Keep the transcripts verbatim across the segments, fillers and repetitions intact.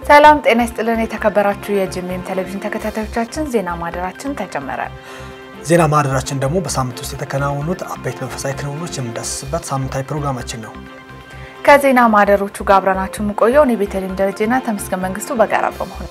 ሰላም ጤና ይስጥልን የተከበራችሁ የጂኤምኤም ቴሌቪዥን ተከታታዮቻችን ዜና ማደራችን ተጀመረ። ዜና ማደራችን ደግሞ በሳምንት ውስጥ የተከናወኑት አበይት መንፈሳዊ ክንውኖች የምንዳስስበት ሳምንታዊ ፕሮግራማችን ነው። ከዜና ማደሮቹ ጋር አብረናችሁ የምንቆየው እኔ ቤተልሔም ደረጀና ተመስገን መንግስቱ በጋራ በመሆን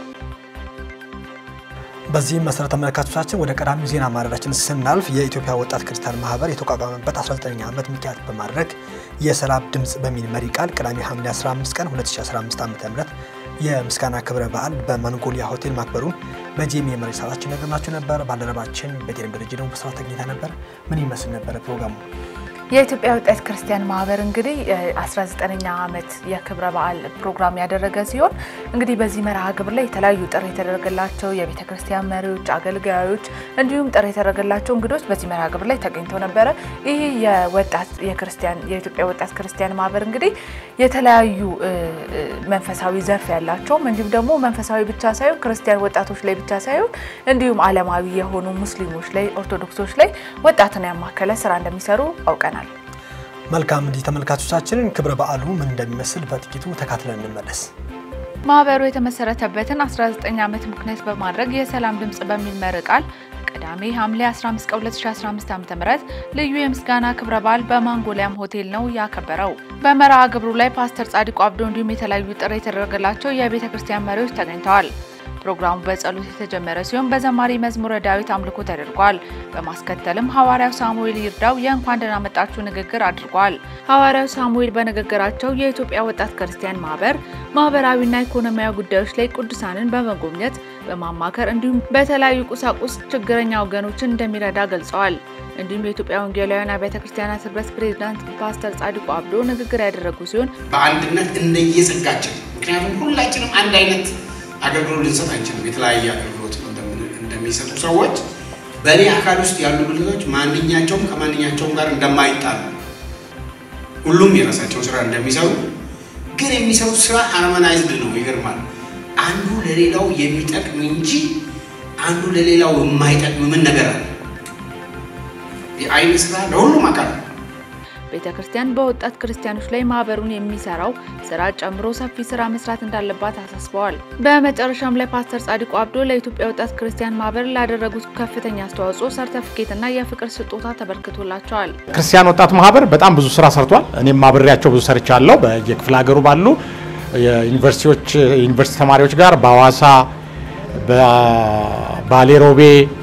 በዚህ መሰረት ተመልካቾቻችን ወደ ቀዳሚው ዜና ማደራችን ስናልፍ የኢትዮጵያ ወጣት ክርስቲያን ማህበር የተቋቋመበት አስራ ዘጠነኛ ዓመት ምክንያት በማድረግ የሰላም ድምጽ በሚል መሪ ቃል ቅዳሜ ሐምሌ አስራ አምስት ቀን ሁለት ሺህ አስራ አምስት ዓ.ም የምስጋና ክብረ በዓል በመንጎሊያ ሆቴል ማክበሩን በጂኤምኤም መሪሳችን ነገርናችሁ ነበር። ባልደረባችን በቴሌም ደረጃ ነው በስራ ተገኝታ ነበር። ምን ይመስል ነበር ፕሮግራሙ? የኢትዮጵያ ወጣት ክርስቲያን ማህበር እንግዲህ አስራ ዘጠነኛ ዓመት የክብረ በዓል ፕሮግራም ያደረገ ሲሆን እንግዲህ በዚህ መርሃ ግብር ላይ የተለያዩ ጥሪ የተደረገላቸው የቤተ ክርስቲያን መሪዎች፣ አገልጋዮች እንዲሁም ጥሪ የተደረገላቸው እንግዶች በዚህ መርሃ ግብር ላይ ተገኝተው ነበር። ይሄ የወጣት የክርስቲያን የኢትዮጵያ ወጣት ክርስቲያን ማህበር እንግዲህ የተለያዩ መንፈሳዊ ዘርፍ ያላቸው እንዲሁም ደግሞ መንፈሳዊ ብቻ ሳይሆን ክርስቲያን ወጣቶች ላይ ብቻ ሳይሆን እንዲሁም ዓለማዊ የሆኑ ሙስሊሞች ላይ ኦርቶዶክሶች ላይ ወጣትን ያማከለ ስራ እንደሚሰሩ አውቀናል። መልካም እንዲ ተመልካቾቻችንን ክብረ በዓሉ ምን እንደሚመስል በጥቂቱ ተካትለን እንመለስ። ማህበሩ የተመሰረተበትን አስራ ዘጠኝ ዓመት ምክንያት በማድረግ የሰላም ድምጽ በሚል መሪ ቃል ቅዳሜ ሐምሌ አስራ አምስት ቀን ሁለት ሺህ አስራ አምስት ዓ.ም ልዩ የምስጋና ክብረ በዓል በማንጎሊያም ሆቴል ነው ያከበረው። በመርሃ ግብሩ ላይ ፓስተር ጻድቁ አብዶ እንዲሁም የተለያዩ ጥሪ የተደረገላቸው የቤተ ክርስቲያን መሪዎች ተገኝተዋል። ፕሮግራሙ በጸሎት የተጀመረ ሲሆን በዘማሪ መዝሙረ ዳዊት አምልኮ ተደርጓል። በማስከተልም ሐዋርያው ሳሙኤል ይርዳው የእንኳን ደህና መጣችሁ ንግግር አድርጓል። ሐዋርያው ሳሙኤል በንግግራቸው የኢትዮጵያ ወጣት ክርስቲያን ማህበር ማህበራዊና ኢኮኖሚያዊ ጉዳዮች ላይ ቅዱሳንን በመጎብኘት በማማከር እንዲሁም በተለያዩ ቁሳቁስ ችግረኛ ወገኖችን እንደሚረዳ ገልጸዋል። እንዲሁም የኢትዮጵያ ወንጌላውያን አብያተ ክርስቲያናት ህብረት ፕሬዝዳንት ፓስተር ጻድቁ አብዶ ንግግር ያደረጉ ሲሆን በአንድነት እንደየጸጋችን ምክንያቱም ሁላችንም አንድ አይነት አገልግሎት ልንሰጥ አንችልም። የተለያየ አገልግሎት እንደሚሰጡ ሰዎች በእኔ አካል ውስጥ ያሉ ልጆች ማንኛቸውም ከማንኛቸውም ጋር እንደማይጣሉ ሁሉም የራሳቸው ስራ እንደሚሰሩ ግን የሚሰሩት ስራ ሃርሞናይዝድ ነው። ይገርማል። አንዱ ለሌላው የሚጠቅም እንጂ አንዱ ለሌላው የማይጠቅም ምን ነገር አለ? የአይን ስራ ለሁሉም አካል ቤተ ክርስቲያን በወጣት ክርስቲያኖች ላይ ማህበሩን የሚሰራው ስራ ጨምሮ ሰፊ ስራ መስራት እንዳለባት አሳስበዋል። በመጨረሻም ላይ ፓስተር ጻድቁ አብዶ ለኢትዮጵያ ወጣት ክርስቲያን ማህበር ላደረጉት ከፍተኛ አስተዋጽኦ ሰርቲፊኬትና የፍቅር ስጦታ ተበርክቶላቸዋል። ክርስቲያን ወጣት ማህበር በጣም ብዙ ስራ ሰርቷል። እኔም ማብሬያቸው ብዙ ሰርቻለሁ። በየክፍለ ሀገሩ ባሉ የዩኒቨርሲቲዎች ዩኒቨርሲቲ ተማሪዎች ጋር በአዋሳ፣ በባሌሮቤ፣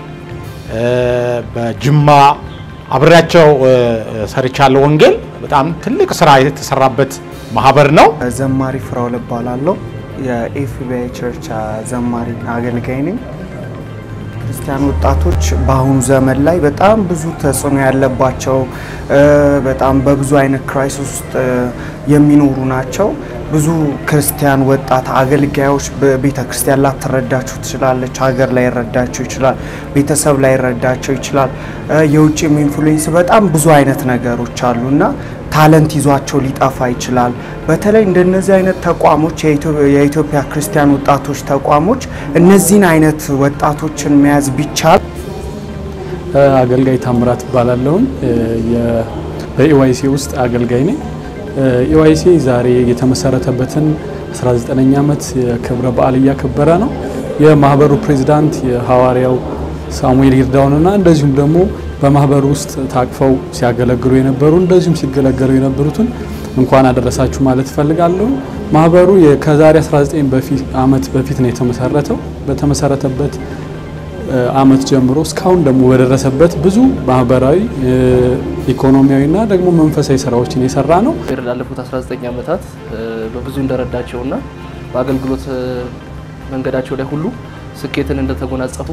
በጅማ አብራቸው ሰርቻለሁ። ወንጌል በጣም ትልቅ ስራ የተሰራበት ማህበር ነው። ዘማሪ ፍራው ለባላለው የኤፍቢአይ ቸርች ዘማሪ አገልጋይ ነኝ። ክርስቲያን ወጣቶች በአሁኑ ዘመን ላይ በጣም ብዙ ተጽዕኖ ያለባቸው በጣም በብዙ አይነት ክራይሲስ ውስጥ የሚኖሩ ናቸው። ብዙ ክርስቲያን ወጣት አገልጋዮች በቤተ ክርስቲያን ላይ ተረዳቸው ትችላለች፣ ሀገር ላይ ረዳቸው ይችላል፣ ቤተሰብ ላይ ረዳቸው ይችላል። የውጭም ኢንፍሉዌንስ በጣም ብዙ አይነት ነገሮች አሉና ታለንት ይዟቸው ሊጣፋ ይችላል። በተለይ እንደነዚህ አይነት ተቋሞች የኢትዮጵያ ክርስቲያን ወጣቶች ተቋሞች እነዚህን አይነት ወጣቶችን መያዝ ቢቻል። አገልጋይ ታምራት ባላለው በኢዋይሲ ውስጥ አገልጋይ ነኝ። ኢዋይሲ ዛሬ የተመሰረተበትን አስራ ዘጠነኛ ዓመት የክብረ በዓል ያከበረ ነው። የማህበሩ ፕሬዝዳንት የሐዋርያው ሳሙኤል ይርዳውና እንደዚሁም ደግሞ በማህበሩ ውስጥ ታቅፈው ሲያገለግሉ የነበሩ እንደዚሁም ሲገለገሉ የነበሩትን እንኳን አደረሳችሁ ማለት ፈልጋለሁ። ማህበሩ ከዛሬ አስራ ዘጠኝ ዓመት በፊት ነው የተመሰረተው። በተመሰረተበት አመት ጀምሮ እስካሁን ደግሞ በደረሰበት ብዙ ማህበራዊ ኢኮኖሚያዊና ደግሞ መንፈሳዊ ስራዎችን የሰራ ነው። ላለፉት አስራ ዘጠኝ ዓመታት በብዙ እንደረዳቸውና በአገልግሎት መንገዳቸው ላይ ሁሉ ስኬትን እንደተጎናጸፉ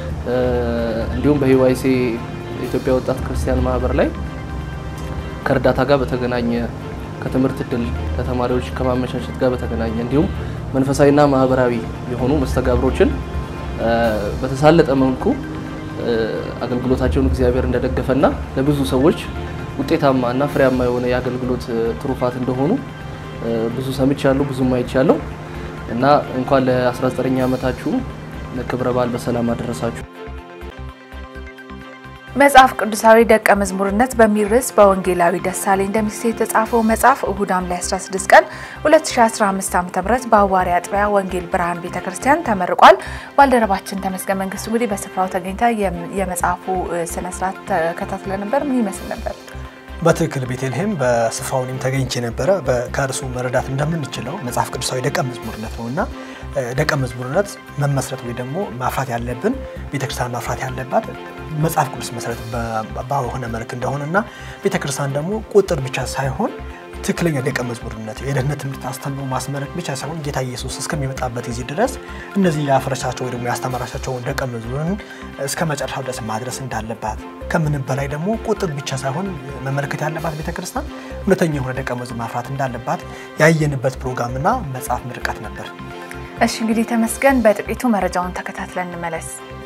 እንዲሁም በኢዋይሲ ኢትዮጵያ ወጣት ክርስቲያን ማህበር ላይ ከርዳታ ጋር በተገናኘ ከትምህርት ዕድል ለተማሪዎች ከማመቻቸት ጋር በተገናኘ እንዲሁም መንፈሳዊና ማህበራዊ የሆኑ መስተጋብሮችን በተሳለጠ መልኩ አገልግሎታቸውን እግዚአብሔር እንደደገፈና ለብዙ ሰዎች ውጤታማና ፍሬያማ የሆነ የአገልግሎት ትሩፋት እንደሆኑ ብዙ ሰምቻለሁ፣ ብዙ ማይቻለሁ እና እንኳን ለአስራ ዘጠነኛ ዓመታችሁ ክብረ በዓል በሰላም አደረሳችሁ። መጽሐፍ ቅዱሳዊ ደቀ መዝሙርነት በሚል ርዕስ በወንጌላዊ ደሳለኝ ደምሴ የተጻፈው መጽሐፍ እሁድ ሐምሌ አስራ ስድስት ቀን ሁለት ሺህ አስራ አምስት ዓ.ም በአዋሪ አጥቢያ ወንጌል ብርሃን ቤተክርስቲያን ተመርቋል። ባልደረባችን ተመስገን መንግስቱ እንግዲህ በስፍራው ተገኝታ የመጽሐፉ ስነ ስርዓት ተከታትለ ነበር። ምን ይመስል ነበር? በትክክል ቤተልሔም በስፍራውም ተገኝቼ ነበር። በካርሱ መረዳት እንደምንችለው መጽሐፍ ቅዱሳዊ ደቀ መዝሙርነት ነውና ደቀ መዝሙርነት መመስረት ወይ ደግሞ ማፍራት ያለብን ቤተክርስቲያን ማፍራት ያለባት መጽሐፍ ቅዱስ መሰረት በሆነ መልክ እንደሆነና ቤተክርስቲያን ደግሞ ቁጥር ብቻ ሳይሆን ትክክለኛ ደቀ መዝሙርነት የደህንነት ትምህርት አስተምሮ ማስመረቅ ብቻ ሳይሆን ጌታ ኢየሱስ እስከሚመጣበት ጊዜ ድረስ እነዚህ ያፈረሻቸው ወይ ደግሞ ያስተማራቸው ደቀ መዝሙርን እስከ መጨረሻው ድረስ ማድረስ እንዳለባት ከምንም በላይ ደግሞ ቁጥር ብቻ ሳይሆን መመልከት ያለባት ቤተክርስቲያን ሁለተኛ የሆነ ደቀ መዝሙር ማፍራት እንዳለባት ያየንበት ፕሮግራምና መጽሐፍ ምርቃት ነበር። እሺ እንግዲህ ተመስገን በጥቂቱ መረጃውን ተከታትለን እንመለስ።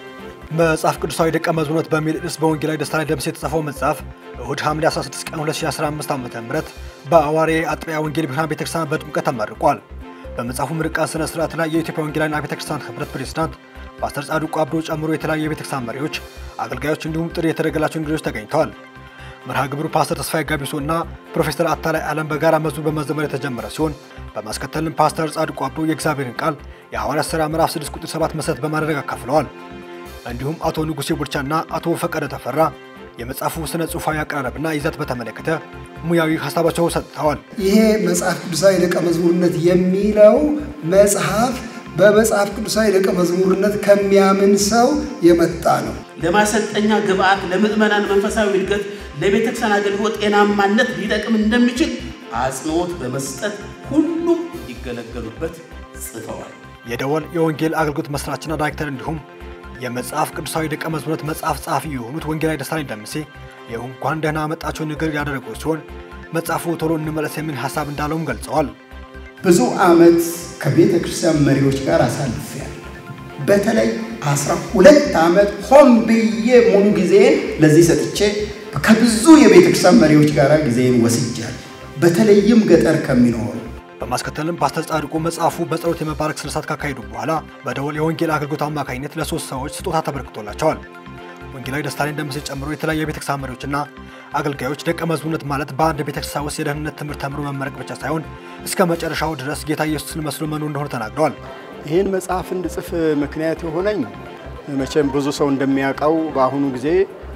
መጽሐፍ ቅዱሳዊ ደቀ መዝሙርነት በሚል ርዕስ በወንጌላዊ ደሳለኝ ደምሴ የተጻፈው መጽሐፍ እሁድ ሐምሌ አስራ ስድስት ቀን ሁለት ሺህ አስራ አምስት ዓ.ም በአዋሪ አጥቢያ ወንጌል ብርሃን ቤተክርስቲያን በድምቀት ተመርቋል። በመጽሐፉ ምርቃት ስነ ስርዓት ላይ የኢትዮጵያ ወንጌላውያን ቤተክርስቲያን ህብረት ፕሬዝዳንት ፓስተር ጻድቁ አብዶ ጨምሮ የተለያዩ የቤተክርስቲያን መሪዎች፣ አገልጋዮች እንዲሁም ጥሪ የተደረገላቸው እንግዶች ተገኝተዋል። መርሃ ግብሩ ፓስተር ተስፋዬ ጋቢሶና ፕሮፌሰር አታላይ ዓለም በጋራ መዝሙር በመዘመር የተጀመረ ሲሆን በማስከተልም ፓስተር ጻድቁ አብዶ የእግዚአብሔርን ቃል የሐዋርያት ሥራ ምዕራፍ ስድስት ቁጥር ሰባት መሰረት በማድረግ አካፍለዋል። እንዲሁም አቶ ንጉሴ ቡልቻና አቶ ፈቀደ ተፈራ የመጽሐፉ ስነ ጽሑፋዊ አቀራረብና ይዘት በተመለከተ ሙያዊ ሐሳባቸውን ሰጥተዋል። ይሄ መጽሐፍ ቅዱሳዊ ደቀ መዝሙርነት የሚለው መጽሐፍ በመጽሐፍ ቅዱሳዊ ደቀ መዝሙርነት ከሚያምን ሰው የመጣ ነው። ለማሰልጠኛ ግብአት ለምዕመናን መንፈሳዊ እድገት ለቤተክርስቲያን አገልግሎት ጤናማነት ሊጠቅም እንደሚችል አጽንኦት በመስጠት ሁሉም ይገለገሉበት ጽፈዋል። የደወል የወንጌል አገልግሎት መስራችና ዳይሬክተር እንዲሁም የመጽሐፍ ቅዱሳዊ ደቀ መዝሙርነት መጽሐፍ ጸሐፊ የሆኑት ወንጌላዊ ደሳለኝ ደምሴ የእንኳን ደህና መጣችሁ ንግግር ያደረጉ ሲሆን መጽሐፉ ቶሎ እንመለስ የሚል ሐሳብ እንዳለውም ገልጸዋል። ብዙ ዓመት ከቤተ ክርስቲያን መሪዎች ጋር አሳልፌያለሁ። በተለይ አስራ ሁለት ዓመት ሆን ብዬ ሙሉ ጊዜን ለዚህ ሰጥቼ ከብዙ የቤተ ክርስቲያን መሪዎች ጋር ጊዜን ወስጃለሁ። በተለይም ገጠር ከሚኖሩ በማስከተልም ፓስተር ጻድቁ መጽሐፉ በጸሎት የመባረክ ስነ ስርዓት ካካሄዱ በኋላ በደወል የወንጌል አገልግሎት አማካኝነት ለሶስት ሰዎች ስጦታ ተበርክቶላቸዋል። ወንጌላዊ ደሳለኝ ደምሴ ጨምሮ የተለያዩ የቤተክርስቲያን መሪዎችና አገልጋዮች ደቀ መዝሙርነት ማለት በአንድ ቤተክርስቲያን ውስጥ የደህንነት ትምህርት ተምሮ መመረቅ ብቻ ሳይሆን እስከ መጨረሻው ድረስ ጌታ ኢየሱስን መስሎ መኖር እንደሆነ ተናግረዋል። ይህን መጽሐፍ እንድጽፍ ምክንያት የሆነኝ መቼም ብዙ ሰው እንደሚያውቀው በአሁኑ ጊዜ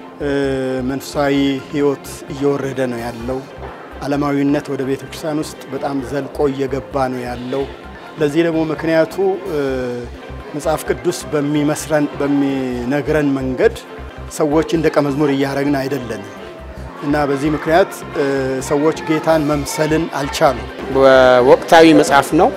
መንፈሳዊ ሕይወት እየወረደ ነው ያለው። ዓለማዊነት ወደ ቤተክርስቲያን ውስጥ በጣም ዘልቆ እየገባ ነው ያለው። ለዚህ ደግሞ ምክንያቱ መጽሐፍ ቅዱስ በሚመስረን በሚነግረን መንገድ ሰዎችን ደቀ መዝሙር እያደረግን አይደለም እና በዚህ ምክንያት ሰዎች ጌታን መምሰልን አልቻሉም። ወቅታዊ መጽሐፍ ነው።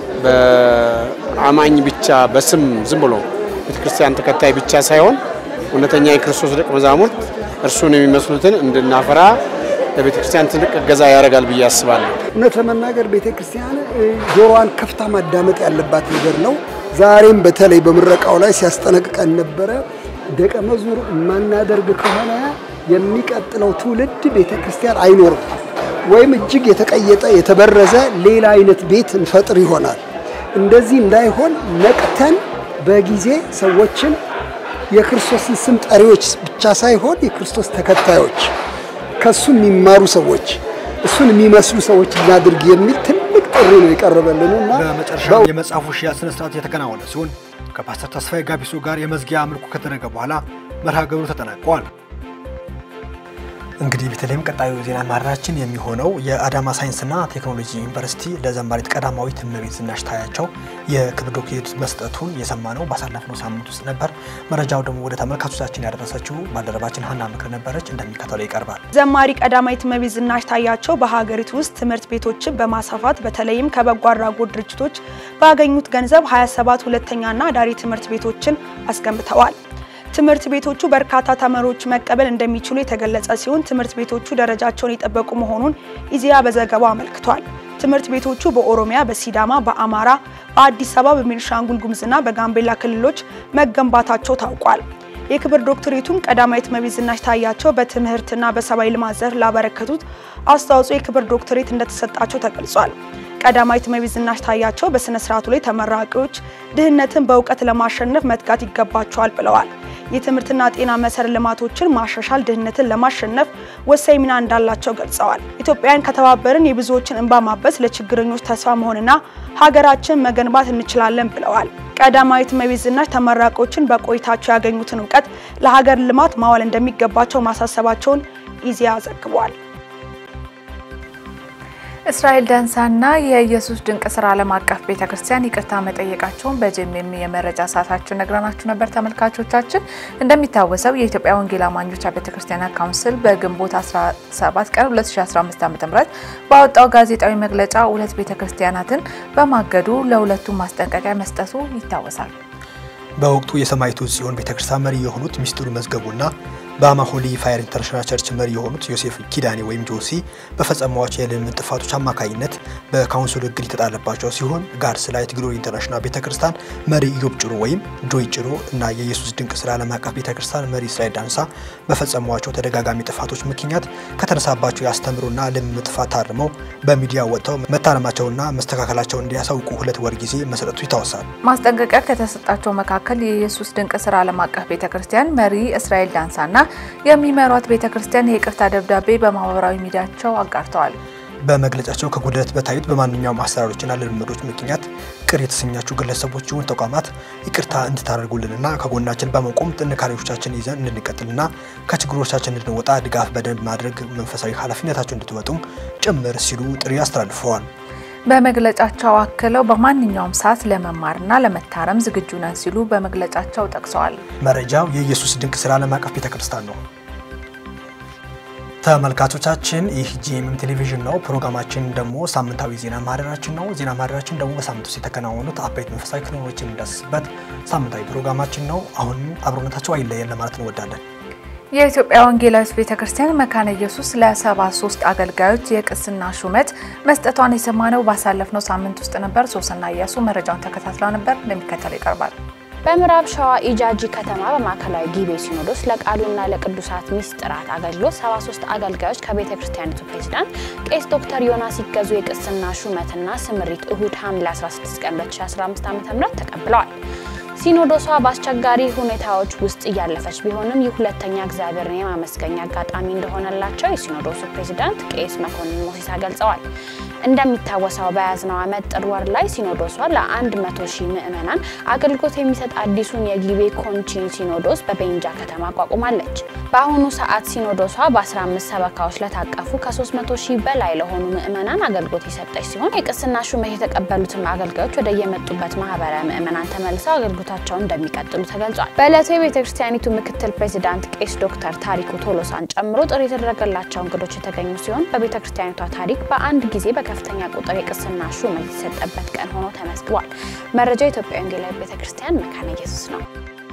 በአማኝ ብቻ በስም ዝም ብሎ ቤተክርስቲያን ተከታይ ብቻ ሳይሆን እውነተኛ የክርስቶስ ደቀ መዛሙርት እርሱን የሚመስሉትን እንድናፈራ ለቤተክርስቲያን ትልቅ እገዛ ያደርጋል ብዬ አስባለሁ። እውነት ለመናገር ቤተክርስቲያን ጆሮዋን ከፍታ ማዳመጥ ያለባት ነገር ነው። ዛሬም በተለይ በምረቃው ላይ ሲያስጠነቅቀን ነበረ። ደቀ መዝሙር ማናደርግ ከሆነ የሚቀጥለው ትውልድ ቤተክርስቲያን አይኖርም ወይም እጅግ የተቀየጠ የተበረዘ ሌላ አይነት ቤት እንፈጥር ይሆናል። እንደዚህ እንዳይሆን ነቅተን በጊዜ ሰዎችን የክርስቶስን ስም ጠሪዎች ብቻ ሳይሆን የክርስቶስ ተከታዮች ከሱ የሚማሩ ሰዎች እሱን የሚመስሉ ሰዎች እናድርግ የሚል ትልቅ ጥሪ ነው የቀረበልንና በመጨረሻው የመጽሐፉ ሽያጭ ስነ ስርዓት የተከናወነ ሲሆን ከፓስተር ተስፋዬ ጋቢሶ ጋር የመዝጊያ አምልኮ ከተደረገ በኋላ መርሃ ግብሩ ተጠናቋል። እንግዲህ በተለይም ቀጣዩ ዜና ማራችን የሚሆነው የአዳማ ሳይንስና ቴክኖሎጂ ዩኒቨርሲቲ ለዘማሪት ቀዳማዊት እመቤት ዝናሽ ታያቸው የክብር ዶክትሬት መስጠቱን የሰማነው ባሳለፍነው ሳምንት ውስጥ ነበር። መረጃው ደግሞ ወደ ተመልካቾቻችን ያደረሰችው ባልደረባችን ሀና ምክር ነበረች፣ እንደሚከተለው ይቀርባል። ዘማሪ ቀዳማዊት እመቤት ዝናሽ ታያቸው በሀገሪቱ ውስጥ ትምህርት ቤቶችን በማስፋፋት በተለይም ከበጎ አድራጎት ድርጅቶች ባገኙት ገንዘብ ሃያ ሰባት ሁለተኛና ዳሪ ትምህርት ቤቶችን አስገንብተዋል። ትምህርት ቤቶቹ በርካታ ተማሪዎች መቀበል እንደሚችሉ የተገለጸ ሲሆን ትምህርት ቤቶቹ ደረጃቸውን የጠበቁ መሆኑን ኢዜአ በዘገባው አመልክቷል። ትምህርት ቤቶቹ በኦሮሚያ፣ በሲዳማ፣ በአማራ፣ በአዲስ አበባ፣ በቤኒሻንጉል ጉሙዝና በጋምቤላ ክልሎች መገንባታቸው ታውቋል። የክብር ዶክትሬቱም ቀዳማዊት እመቤት ዝናሽ ታያቸው በትምህርትና በሰብአዊ ልማት ዘርፍ ላበረከቱት አስተዋጽኦ የክብር ዶክትሬት እንደተሰጣቸው ተገልጿል። ቀዳማዊት እመቤት ዝናሽ ታያቸው በስነ ስርዓቱ ላይ ተመራቂዎች ድህነትን በእውቀት ለማሸነፍ መትጋት ይገባቸዋል ብለዋል። የትምህርትና ጤና መሰረተ ልማቶችን ማሻሻል ድህነትን ለማሸነፍ ወሳኝ ሚና እንዳላቸው ገልጸዋል። ኢትዮጵያን ከተባበርን የብዙዎችን እንባ ማበስ ለችግረኞች ተስፋ መሆንና ሀገራችን መገንባት እንችላለን ብለዋል። ቀዳማዊት እመቤት ዝናሽ ተመራቂዎችን በቆይታቸው ያገኙትን ዕውቀት ለሀገር ልማት ማዋል እንደሚገባቸው ማሳሰባቸውን ኢዜአ ዘግቧል። እስራኤል ዳንሳና የኢየሱስ ድንቅ ስራ ዓለም አቀፍ ቤተክርስቲያን ይቅርታ መጠየቃቸውን በጀሜም የመረጃ ሰዓታችን ነግረናችሁ ነበር ተመልካቾቻችን። እንደሚታወሰው የኢትዮጵያ ወንጌል አማኞች ቤተክርስቲያን ካውንስል በግንቦት አስራ ሰባት ቀን ሁለት ሺህ አስራ አምስት ዓ.ም ባወጣው ጋዜጣዊ መግለጫ ሁለት ቤተክርስቲያናትን በማገዱ ለሁለቱ ማስጠንቀቂያ መስጠቱ ይታወሳል። በወቅቱ የሰማይቱ ጽዮን ቤተክርስቲያን መሪ የሆኑት ሚስጥሩ መዝገቡና በአማሆሊ ፋየር ኢንተርናሽናል ቸርች መሪ የሆኑት ዮሴፍ ኪዳኔ ወይም ጆሲ በፈጸሟቸው የልምምድ ጥፋቶች አማካኝነት በካውንስሉ እግድ የተጣለባቸው ሲሆን ጋርስ ላይት ግሎሪ ኢንተርናሽናል ቤተክርስቲያን መሪ ኢዮብ ጭሮ ወይም ጆይ ጭሮ እና የኢየሱስ ድንቅ ስራ ዓለም አቀፍ ቤተክርስቲያን መሪ እስራኤል ዳንሳ በፈጸሟቸው ተደጋጋሚ ጥፋቶች ምክንያት ከተነሳባቸው ያስተምሩና ልምምድ ጥፋት ታርመው በሚዲያ ወጥተው መታረማቸውና መስተካከላቸውን እንዲያሳውቁ ሁለት ወር ጊዜ መሰጠቱ ይታወሳል። ማስጠንቀቂያ ከተሰጣቸው መካከል የኢየሱስ ድንቅ ስራ ዓለም አቀፍ ቤተክርስቲያን መሪ እስራኤል ዳንሳና የሚመሯት ቤተክርስቲያን የይቅርታ ደብዳቤ በማህበራዊ ሚዲያቸው አጋርተዋል። በመግለጫቸው ከጉድለት በታዩት በማንኛውም አሰራሮችና ልምምዶች ምክንያት ቅር የተሰኛችሁ ግለሰቦች ይሁን ተቋማት ይቅርታ እንድታደርጉልንና ከጎናችን በመቆም ጥንካሬዎቻችን ይዘን እንድንቀጥልና ከችግሮቻችን እንድንወጣ ድጋፍ በደንብ ማድረግ መንፈሳዊ ኃላፊነታቸውን እንድትወጡም ጭምር ሲሉ ጥሪ አስተላልፈዋል። በመግለጫቸው አክለው በማንኛውም ሰዓት ለመማርና ለመታረም ዝግጁ ነን ሲሉ በመግለጫቸው ጠቅሰዋል። መረጃው የኢየሱስ ድንቅ ስራ ዓለም አቀፍ ቤተክርስቲያን ነው። ተመልካቾቻችን ይህ ጂኤምኤም ቴሌቪዥን ነው። ፕሮግራማችን ደግሞ ሳምንታዊ ዜና ማህደራችን ነው። ዜና ማህደራችን ደግሞ በሳምንቱ ውስጥ የተከናወኑት አበይት መንፈሳዊ ክንውኖችን የሚዳስስበት ሳምንታዊ ፕሮግራማችን ነው። አሁን አብሮነታቸው አይለየን ለማለት እንወዳለን። የኢትዮጵያ ወንጌላዊት ቤተክርስቲያን መካነ ኢየሱስ ለሰባ ሶስት አገልጋዮች የቅስና ሹመት መስጠቷን የሰማነው ባሳለፍነው ሳምንት ውስጥ ነበር። ሶስና ኢያሱ መረጃውን ተከታትላ ነበር፣ እንደሚከተለው ይቀርባል። በምዕራብ ሸዋ ኢጃጂ ከተማ በማዕከላዊ ጊቤ ሲኖዶስ ለቃሉና ለቅዱሳት ሚስጥራት አገልግሎት ሰባ ሶስት አገልጋዮች ከቤተክርስቲያኒቱ ፕሬዝዳንት ቄስ ዶክተር ዮናስ ይገዙ የቅስና ሹመትና ስምሪት እሁድ ሐምሌ አስራ ስድስት ቀን ሁለት ሺህ አስራ አምስት ዓ.ም ተቀብለዋል። ሲኖዶሷ በአስቸጋሪ ሁኔታዎች ውስጥ ያለፈች ቢሆንም የሁለተኛ እግዚአብሔርን የማመስገኛ አጋጣሚ እንደሆነላቸው የሲኖዶሱ ፕሬዝዳንት ቄስ መኮንን ሞሲሳ ገልጸዋል። እንደሚታወሰው በያዝነው ዓመት ጥር ወር ላይ ሲኖዶሷ ለ100 ሺህ ምዕመናን አገልግሎት የሚሰጥ አዲሱን የጊቤ ኮንቺን ሲኖዶስ በቤንጃ ከተማ አቋቁማለች። በአሁኑ ሰዓት ሲኖዶሷ በ15 ሰበካዎች ለታቀፉ ከ300 ሺህ በላይ ለሆኑ ምዕመናን አገልግሎት የሰጠች ሲሆን የቅስና ሹመት የተቀበሉትም አገልጋዮች ወደ የመጡበት ማህበረ ምዕመናን ተመልሰው አገልግሎታቸውን እንደሚቀጥሉ ተገልጿል። በዕለቱ የቤተክርስቲያኒቱ ምክትል ፕሬዝዳንት ቄስ ዶክተር ታሪኩ ቶሎሳን ጨምሮ ጥሪ የተደረገላቸው እንግዶች የተገኙ ሲሆን በቤተክርስቲያኒቷ ታሪክ በአንድ ጊዜ ከፍተኛ ቁጥር የቅስና ሹመት የተሰጠበት ቀን ሆኖ ተመዝግቧል። መረጃው የኢትዮጵያ ወንጌላዊት ቤተክርስቲያን መካነ ኢየሱስ ነው።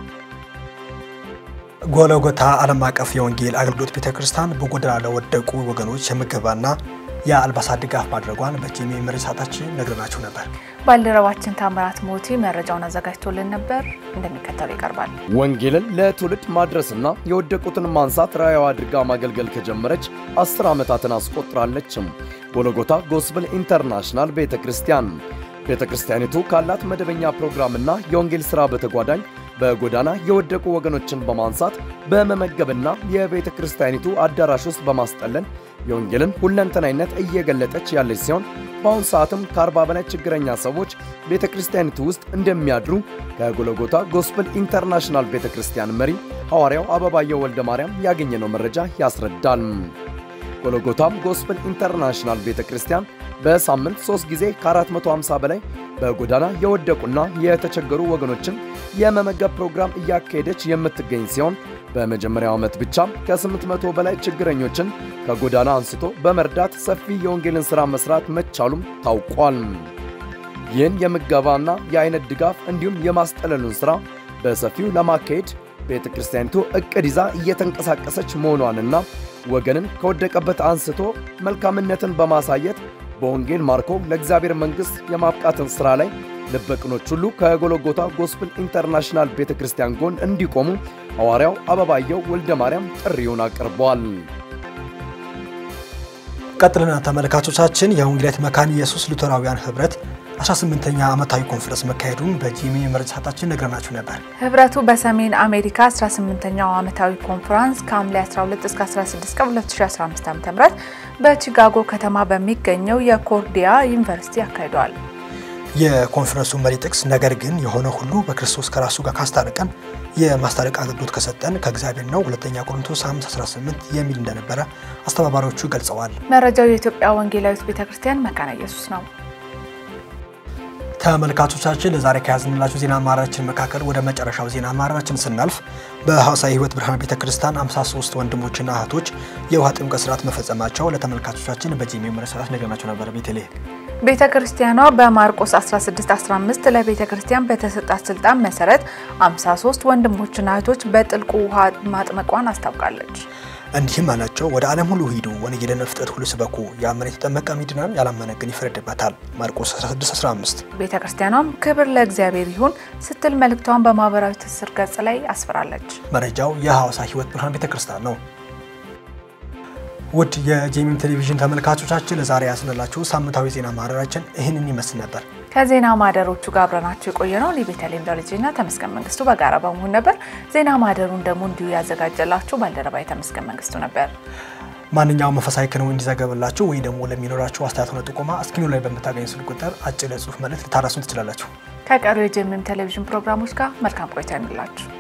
ጎልጎታ ዓለም አቀፍ የወንጌል አገልግሎት ቤተክርስቲያን በጎዳና ለወደቁ ወገኖች የምግብና የአልባሳት ድጋፍ ማድረጓን በጂኤምኤም መረጃታችን ነግረናችሁ ነበር። ባልደረባችን ታምራት ሞቲ መረጃውን አዘጋጅቶልን ነበር፣ እንደሚከተለው ይቀርባል። ወንጌልን ለትውልድ ማድረስና የወደቁትን ማንሳት ራዕይዋ አድርጋ ማገልገል ከጀመረች አስር ዓመታትን አስቆጥራለችም። ጎልጎታ ጎስፕል ኢንተርናሽናል ቤተክርስቲያን ቤተክርስቲያኒቱ ካላት መደበኛ ፕሮግራምና የወንጌል ሥራ በተጓዳኝ በጎዳና የወደቁ ወገኖችን በማንሳት በመመገብና የቤተክርስቲያኒቱ አዳራሽ ውስጥ በማስጠለል የወንጌልን ሁለንተናይነት እየገለጠች ያለች ሲሆን በአሁን ሰዓትም ከአርባ በላይ ችግረኛ ሰዎች ቤተክርስቲያኒቱ ውስጥ እንደሚያድሩ ከጎልጎታ ጎስፕል ኢንተርናሽናል ቤተክርስቲያን መሪ ሐዋርያው አበባየው ወልደ ማርያም ያገኘነው መረጃ ያስረዳል። ጎልጎታም ጎስፕል ኢንተርናሽናል ቤተክርስቲያን በሳምንት ሶስት ጊዜ ከ450 በላይ በጎዳና የወደቁና የተቸገሩ ወገኖችን የመመገብ ፕሮግራም እያካሄደች የምትገኝ ሲሆን በመጀመሪያው ዓመት ብቻ ከ800 በላይ ችግረኞችን ከጎዳና አንስቶ በመርዳት ሰፊ የወንጌልን ሥራ መስራት መቻሉም ታውቋል። ይህን የምገባና የአይነት ድጋፍ እንዲሁም የማስጠለሉን ሥራ በሰፊው ለማካሄድ ቤተክርስቲያኒቱ እቅድ ይዛ እየተንቀሳቀሰች መሆኗንና ወገንን ከወደቀበት አንስቶ መልካምነትን በማሳየት በወንጌል ማርኮ ለእግዚአብሔር መንግሥት የማብቃትን ሥራ ላይ ልበቅኖች ሁሉ ከጎልጎታ ጎስፕል ኢንተርናሽናል ቤተክርስቲያን ጎን እንዲቆሙ ሐዋርያው አበባየው ወልደ ማርያም ጥሪውን አቅርበዋል። ቀጥለና ተመልካቾቻችን የወንጌላዊት መካነ ኢየሱስ ሉተራውያን ህብረት አስራ ስምንተኛ ዓመታዊ ኮንፈረንስ መካሄዱን በጂኤምኤ መረጃ ሰዓታችን ነግረናችሁ ነበር። ህብረቱ በሰሜን አሜሪካ አስራ ስምንተኛው ዓመታዊ ኮንፈረንስ ከሐምሌ አስራ ሁለት እስከ አስራ ስድስት ቀን ሁለት ሺህ አስራ አምስት ዓ.ም በቺካጎ ከተማ በሚገኘው የኮርዲያ ዩኒቨርሲቲ አካሂዷል። የኮንፈረንሱ መሪ ጥቅስ ነገር ግን የሆነ ሁሉ በክርስቶስ ከራሱ ጋር ካስታረቀን የማስታረቅ አገልግሎት ከሰጠን ከእግዚአብሔር ነው ሁለተኛ ቆሮንቶስ አምስት አስራ ስምንት የሚል እንደነበረ አስተባባሪዎቹ ገልጸዋል። መረጃው የኢትዮጵያ ወንጌላዊት ቤተክርስቲያን መካነ ኢየሱስ ነው። ተመልካቾቻችን ለዛሬ ከያዝንላችሁ ዜና ማራችን መካከል ወደ መጨረሻው ዜና ማራችን ስናልፍ በሐዋሳ ሕይወት ብርሃን ቤተክርስቲያን ሃምሳ ሶስት ወንድሞችና እህቶች የውሃ ጥምቀት ሥርዓት መፈጸማቸው ለተመልካቾቻችን በጂኤምኤ መረጃ ነገርናቸው ነበር። ቤተልሔ ቤተክርስቲያኗ በማርቆስ አስራ ስድስት አስራ አምስት ለቤተክርስቲያን በተሰጣት ስልጣን መሰረት ሃምሳ ሶስት ወንድሞችና እህቶች በጥልቁ ውሃ ማጥመቋን አስታውቃለች። እንዲህም አላቸው፣ ወደ ዓለም ሁሉ ሂዱ፣ ወንጌልን ለፍጥረት ሁሉ ስበኩ፣ ያመነ የተጠመቀ ይድናል፣ ያላመነ ግን ይፈረድበታል። ማርቆስ አስራ ስድስት አስራ አምስት። ቤተክርስቲያኗም ክብር ለእግዚአብሔር ይሁን ስትል መልእክቷን በማህበራዊ ትስስር ገጽ ላይ አስፍራለች። መረጃው የሐዋሳ ሕይወት ብርሃን ቤተክርስቲያን ነው። ውድ የጂኤምኤ ቴሌቪዥን ተመልካቾቻችን ለዛሬ ያስነላችሁ ሳምንታዊ ዜና ማህደራችን ይህንን ይመስል ነበር። ከዜና ማህደሮቹ ጋር አብረናችሁ የቆየነው ሊቤተልሔም ደረጀና ተመስገን መንግስቱ በጋራ በመሆን ነበር። ዜና ማህደሩን ደግሞ እንዲሁ ያዘጋጀላችሁ ባልደረባይ ተመስገን መንግስቱ ነበር። ማንኛውም መንፈሳዊ ክንውን እንዲዘገብላችሁ ወይ ደግሞ ለሚኖራችሁ አስተያየትና ጥቆማ እስክሪኑ ላይ በመታገኙ ስልክ ቁጥር አጭር ጽሁፍ መልእክት ልታደርሱን ትችላላችሁ። ከቀሪው የጂኤምኤ ቴሌቪዥን ፕሮግራሞች ጋር መልካም ቆይታ ይሁንላችሁ።